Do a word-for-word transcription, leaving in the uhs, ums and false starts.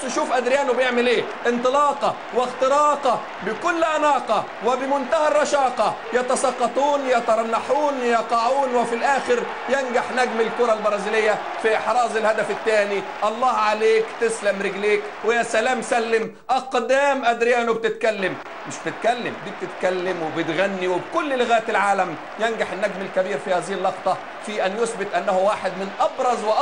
بص شوف ادريانو بيعمل ايه، انطلاقه واختراقه بكل اناقه وبمنتهى الرشاقه، يتساقطون يترنحون يقعون، وفي الاخر ينجح نجم الكره البرازيليه في احراز الهدف الثاني. الله عليك، تسلم رجليك، ويا سلام سلم. اقدام ادريانو بتتكلم، مش بتتكلم، دي بتتكلم وبتغني وبكل لغات العالم. ينجح النجم الكبير في هذه اللقطه في ان يثبت انه واحد من ابرز